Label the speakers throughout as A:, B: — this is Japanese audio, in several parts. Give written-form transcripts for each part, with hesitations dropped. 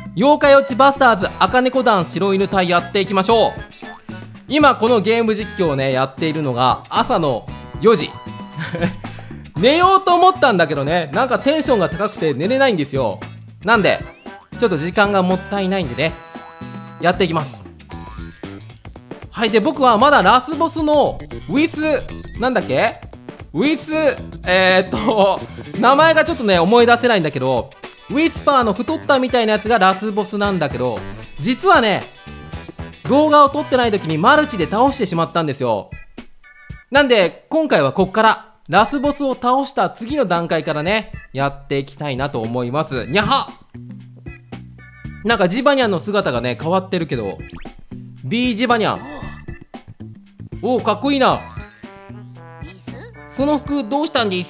A: 妖怪ウォッチバスターズ赤猫団白犬隊やっていきましょう。今このゲーム実況をねやっているのが朝の4時寝ようと思ったんだけどね、なんかテンションが高くて寝れないんですよ。なんでちょっと時間がもったいないんでね、やっていきます。はい。で僕はまだラスボスのウィスなんだっけ、ウィス名前がちょっとね思い出せないんだけど、ウィスパーの太ったみたいなやつがラスボスなんだけど、実はね動画を撮ってない時にマルチで倒してしまったんですよ。なんで今回はこっからラスボスを倒した次の段階からねやっていきたいなと思います。にゃは。なんかジバニャンの姿がね変わってるけど、 B ジバニャン、おおかっこいいな。その服どうしたんです？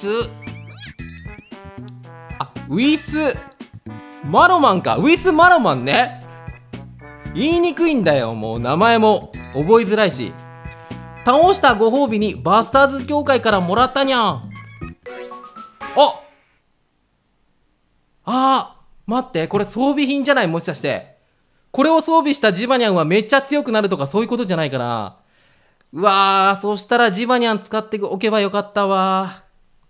A: あ、ウィスマロマンか。ウィスマロマンね。言いにくいんだよ、もう名前も覚えづらいし。倒したご褒美にバスターズ協会からもらったにゃん。待って、これ装備品じゃない？もしかしてこれを装備したジバニャンはめっちゃ強くなるとかそういうことじゃないかな。うわー、そしたらジバニャン使っておけばよかったわ。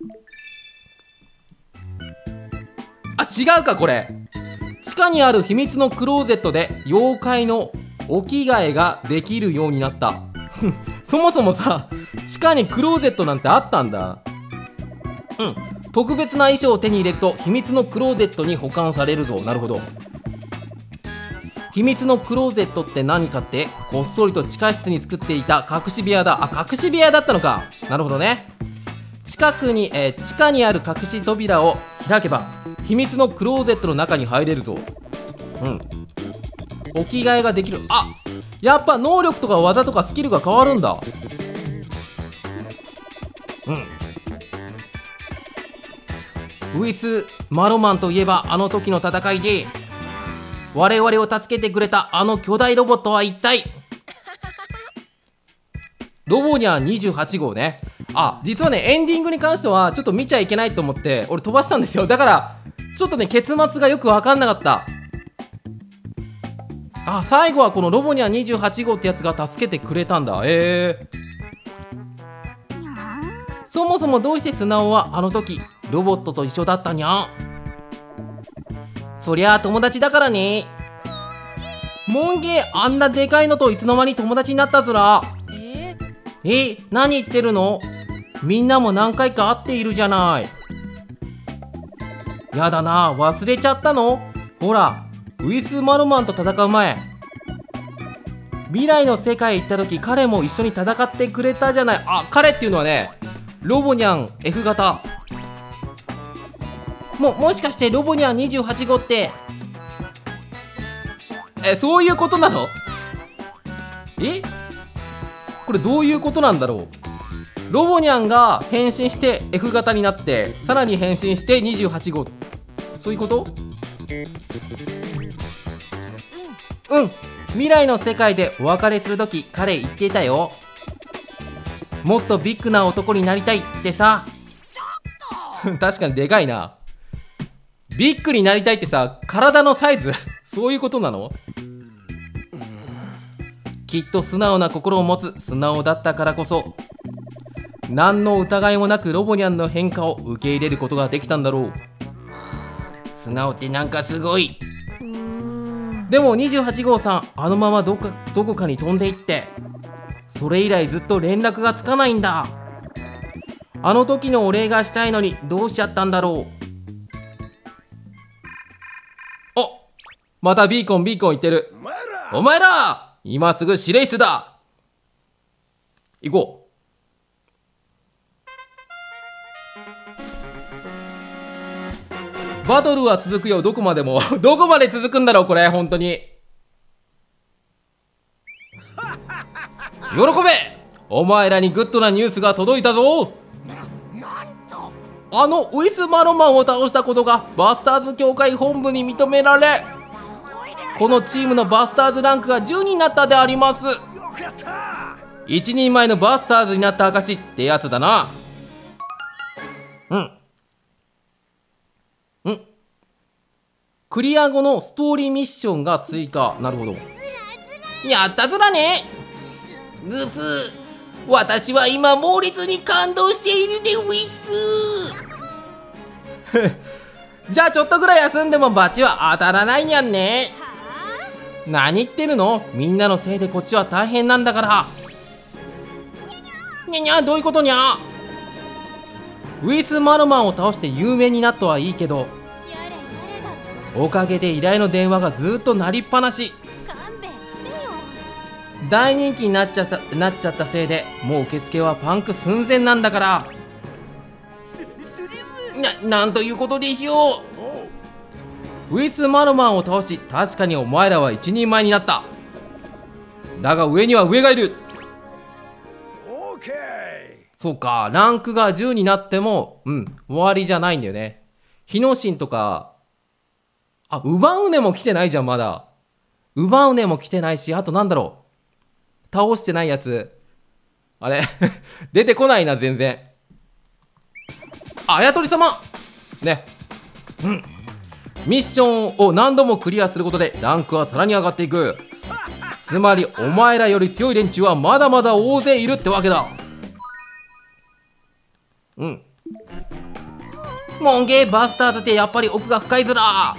A: あ、違うか。これ地下にある秘密のクローゼットで妖怪のお着替えができるようになったそもそもさ、地下にクローゼットなんてあったんだ。特別な衣装を手に入れると秘密のクローゼットに保管されるぞ。なるほど。秘密のクローゼットって何かって、こっそりと地下室に作っていた隠し部屋だ。隠し部屋だったのか。なるほどね。地下にある隠し扉を開けば秘密のクローゼットの中に入れるぞ。お着替えができる。あ、やっぱ能力とか技とかスキルが変わるんだ。ウィス・マロマンといえばあの時の戦いで我々を助けてくれたあの巨大ロボットは一体。ロボニャン28号ね。実はねエンディングに関してはちょっと見ちゃいけないと思って俺飛ばしたんですよ。だからちょっとね結末がよく分かんなかった。最後はこのロボニャン28号ってやつが助けてくれたんだ。そもそもどうしてスナオはあの時ロボットと一緒だったにゃん。そりゃあ友達だからね。モンゲー、あんなでかいのといつの間に友達になったずら。何言ってるの？みんなも何回か会っているじゃない。やだな、忘れちゃったの？ほらウィス・マロマンと戦う前、未来の世界へ行った時彼も一緒に戦ってくれたじゃない。彼っていうのはねロボニャン F 型。もしかしてロボニャン28号ってそういうことなの？これどういうことなんだろう。ロボニャンが変身して F 型になってさらに変身して28号、そういうこと？未来の世界でお別れするとき彼言ってたよ。もっとビッグな男になりたいってさ。確かにでかいな。ビッグになりたいってさ、体のサイズそういうことなの？きっと素直な心を持つ素直だったからこそ何の疑いもなくロボニャンの変化を受け入れることができたんだろう。素直ってなんかすごい。でも28号さんあのままどこかに飛んでいって、それ以来ずっと連絡がつかないんだ。あの時のお礼がしたいのにどうしちゃったんだろう。またビーコン言ってる。お前ら今すぐ指令室だ。行こう。バトルは続くよ。どこまでもどこまで続くんだろうこれ本当に。喜べ、お前らにグッドなニュースが届いたぞ。あのウィス・マロマンを倒したことがバスターズ協会本部に認められ、このチームのバスターズランクが10になったであります。一人前のバスターズになった証ってやつだな。 クリア後のストーリーミッションが追加。なるほど。やったずらね。ぐす。私は今猛烈に感動しているでウィス。じゃあちょっとぐらい休んでもバチは当たらないにゃんね。何言ってるの？みんなのせいでこっちは大変なんだから。にゃにゃ、どういうことにゃ。ウィスマロマンを倒して有名になったはいいけど、おかげで依頼の電話がずっと鳴りっぱなし。大人気になっちゃったせいでもう受付はパンク寸前なんだから。なんということでしょう。ウィスマロマンを倒し、確かにお前らは一人前になった。だが上には上がいる。そうか、ランクが10になっても終わりじゃないんだよね。日野神とか、ウバウネも来てないじゃん。まだウバウネも来てないし、あとなんだろう、倒してないやつ、あれ出てこないな全然。あやとり様ね。ミッションを何度もクリアすることでランクはさらに上がっていく。つまりお前らより強い連中はまだまだ大勢いるってわけだ。モンゲーバスターズってやっぱり奥が深いずら。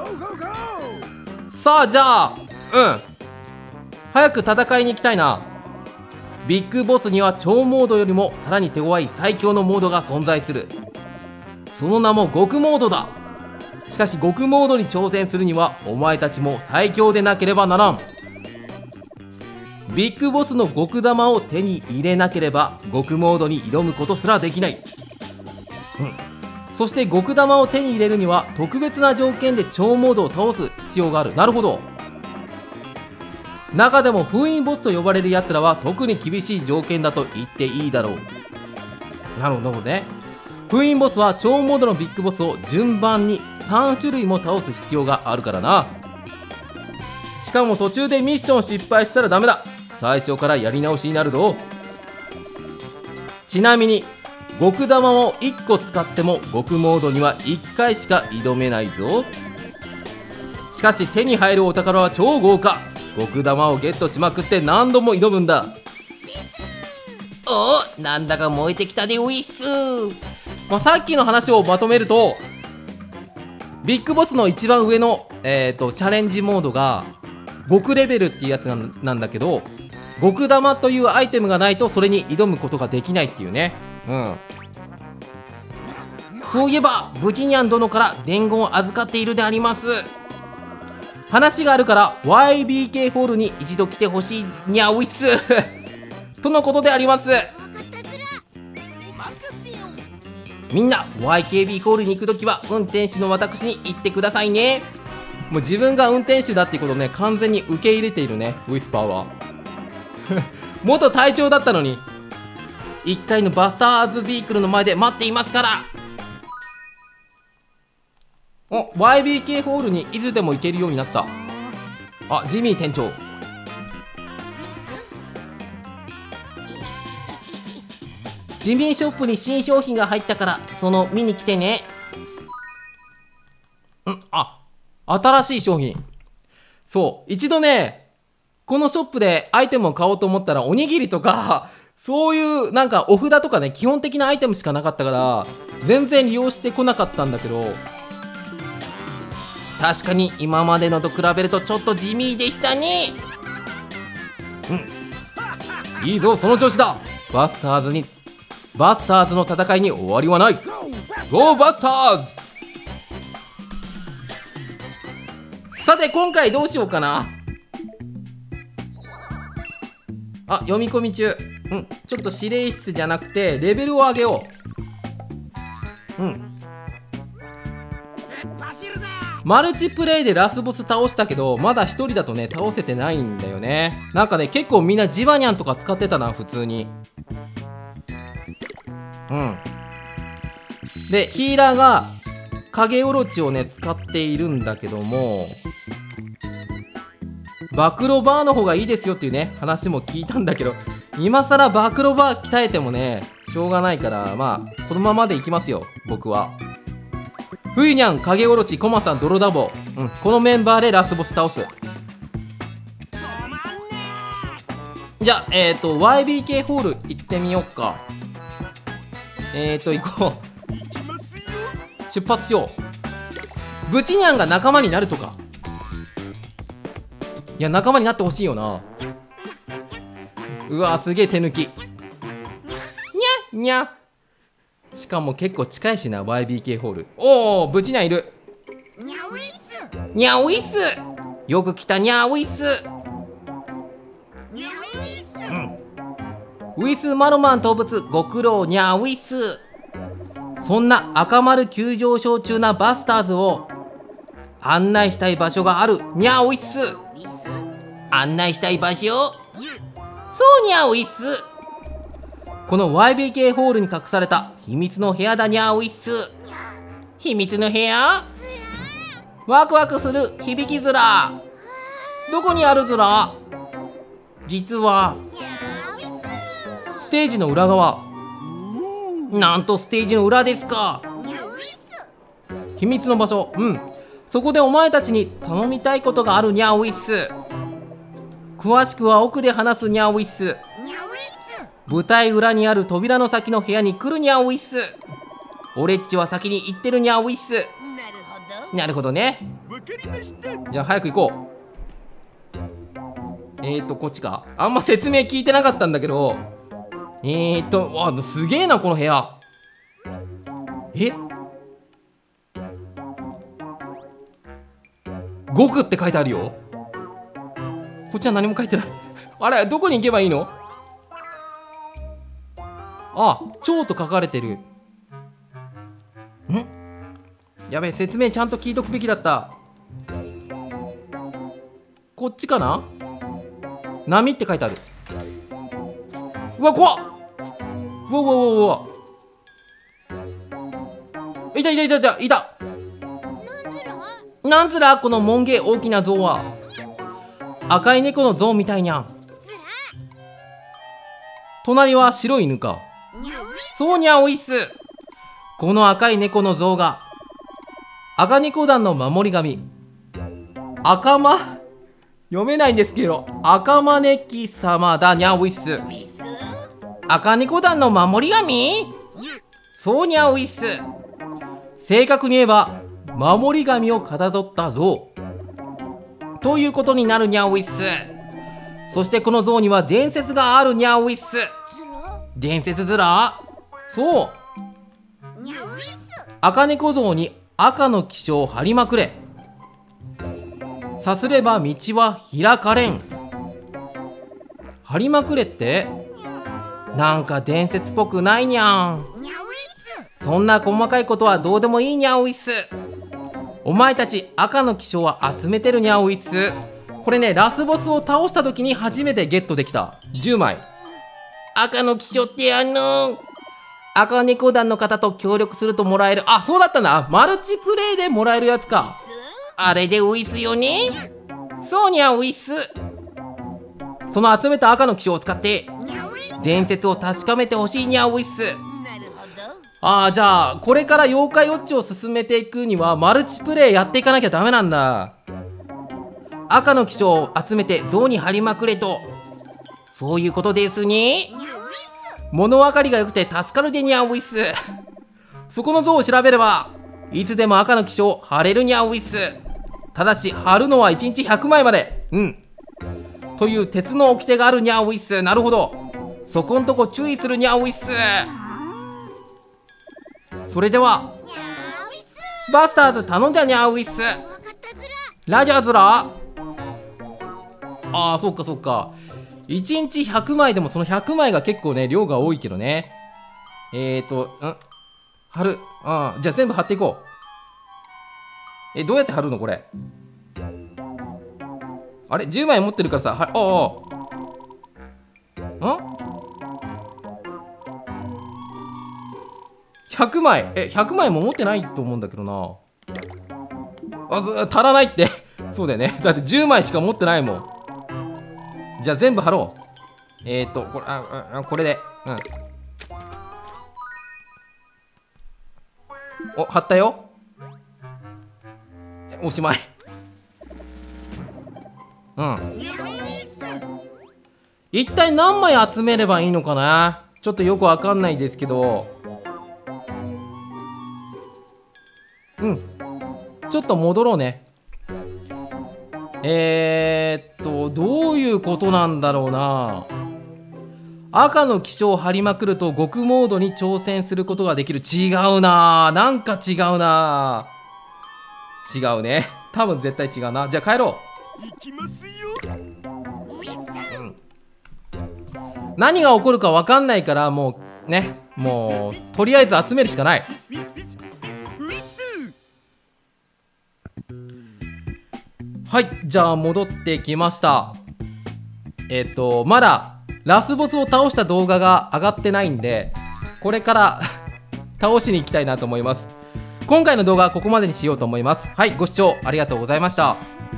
A: さあじゃあ早く戦いに行きたいな。ビッグボスには超モードよりもさらに手強い最強のモードが存在する。その名も極モードだ。しかし極モードに挑戦するにはお前たちも最強でなければならん。ビッグボスの極玉を手に入れなければ極モードに挑むことすらできない。そして極玉を手に入れるには特別な条件で超モードを倒す必要がある。なるほど。中でも封印ボスと呼ばれるやつらは特に厳しい条件だと言っていいだろう。なるほどね。封印ボスは超モードのビッグボスを順番に3種類も倒す必要があるからな。しかも途中でミッション失敗したらダメだ。最初からやり直しになるぞ。ちなみに極玉を1個使っても極モードには1回しか挑めないぞ。しかし手に入るお宝は超豪華。極玉をゲットしまくって何度も挑むんだ。お、なんだか燃えてきたでウィス。さっきの話をまとめると、ビッグボスの一番上の、チャレンジモードが極レベルっていうやつなんだけど、極玉というアイテムがないとそれに挑むことができないっていうね。そういえばブチニャン殿から伝言を預かっているであります。話があるから YBK ホールに一度来てほしいにゃウィスとのことであります。みんな YKB ホールに行くときは運転手の私に言ってくださいね。もう自分が運転手だっていうことをね、完全に受け入れているね、ウィスパーは元隊長だったのに1階のバスターズビークルの前で待っていますから。YBK ホールにいつでも行けるようになった。ジミー店長。ジミーショップに新商品が入ったから見に来てね。新しい商品。そう、一度ねこのショップでアイテムを買おうと思ったらおにぎりとかそういうなんかお札とかね、基本的なアイテムしかなかったから全然利用してこなかったんだけど、確かに今までのと比べるとちょっと地味でしたね。いいぞ、その調子だ。バスターズの戦いに終わりはない。ゴーバスターズ。さて今回どうしようかな。読み込み中。ちょっと指令室じゃなくてレベルを上げよう。マルチプレイでラスボス倒したけどまだ1人だとね倒せてないんだよね。なんかね結構みんなジバニャンとか使ってたな普通に。でヒーラーが影オロチをね使っているんだけども、暴露バーの方がいいですよっていうね話も聞いたんだけど、今更暴露バー鍛えてもねしょうがないから、このままでいきますよ僕は。フイニャン、影オロチ、コマさん、泥ダボ、 うん、このメンバーでラスボス倒す。じゃあYBK ホール行ってみようか。行こう。出発しよう。ブチニャンが仲間になるとか。いや、仲間になってほしいよな。うわ、すげえ手抜き。にゃにゃ。しかも結構近いしな、 YBK ホール。おお、ブチニャンいる。にゃウィス。よく来たにゃウィス。ウィスマロマン動物ご苦労にゃウィス。そんな赤丸急上昇中なバスターズを案内したい場所があるにゃウィス。案内したい場所、そうにゃウィス。この YBK ホールに隠された秘密の部屋だにゃウィス。秘密の部屋、ワクワクする響き面。どこにあるずら。実はステージの裏側。なんとステージの裏ですか。秘密の場所、うん、そこでお前たちに頼みたいことがあるにゃウィス。詳しくは奥で話すにゃウィス。舞台裏にある扉の先の部屋に来るにゃウィス。俺っちは先に行ってるにゃウィス。なるほどね。じゃあ早く行こう。こっちか。あんま説明聞いてなかったんだけど、わ、すげえなこの部屋。5区って書いてあるよ。こっちは何も書いてない。あれ、どこに行けばいいの。あ、超と書かれてる。ん、やべえ、説明ちゃんと聞いとくべきだった。こっちかな。波って書いてある。うわ、怖っ。うわうわうわうわ。いたいたいたいたいた。なんずらこのもんげ大きな像は。赤い猫の像みたいにゃん。隣は白い犬か。そうにゃおいっす。この赤い猫の像が赤猫団の守り神、赤間、読めないんですけど、赤招き様だにゃおいっす。赤猫団の守り神、そうにゃおいっす。正確に言えば守り神をかたどった像ということになるにゃおいっす。そしてこの像には伝説があるにゃおいっす。伝説ずら、そう、赤猫像に赤の気象を張りまくれ。さすれば道は開かれん。張りまくれってなんか伝説っぽくないにゃん。そんな細かいことはどうでもいいにゃおいっす。お前たち赤の気象は集めてるにゃおいっす。これね、ラスボスを倒した時に初めてゲットできた10枚。赤の気象って赤猫団の方と協力するともらえる。あ、そうだったな。マルチプレイでもらえるやつか。あれでウイスよね。そうにゃウイス。その集めた赤の気象を使って伝説を確かめてほしいにゃウイス。ああ、じゃあこれから妖怪ウォッチを進めていくにはマルチプレイやっていかなきゃダメなんだ。赤の気象を集めて像に貼りまくれと、そういうことですね。物分かりが良くて助かるでにゃウイス。そこの像を調べればいつでも赤の気象を貼れるにゃウイス。ただし貼るのは1日100枚まで、という鉄の掟があるにゃウイス。なるほど、そこんとこ注意するにゃウイス。それではバスターズ頼んだにゃウイス。ラジャーズラ。ああ、そっかそっか。1日100枚でもその100枚が結構ね量が多いけどね。貼る。じゃあ全部貼っていこう。どうやって貼るのこれ。あれ10枚持ってるからさ、100枚100枚も持ってないと思うんだけどな。足らないってそうだよね、だって10枚しか持ってないもん。じゃあ全部貼ろう。これでお、貼ったよ。おしまいうん。一体何枚集めればいいのかな、ちょっとよくわかんないですけど。うん。ちょっと戻ろうね。どういうことなんだろうな。赤の気象を張りまくると極モードに挑戦することができる。違うな、なんか違うな。違うね、多分絶対違うな。じゃあ帰ろう。行きますよ。何が起こるか分かんないから、もうね、もうとりあえず集めるしかない。はい、じゃあ戻ってきました。まだラスボスを倒した動画が上がってないんで、これから倒しに行きたいなと思います。今回の動画はここまでにしようと思います。はい、ご視聴ありがとうございました。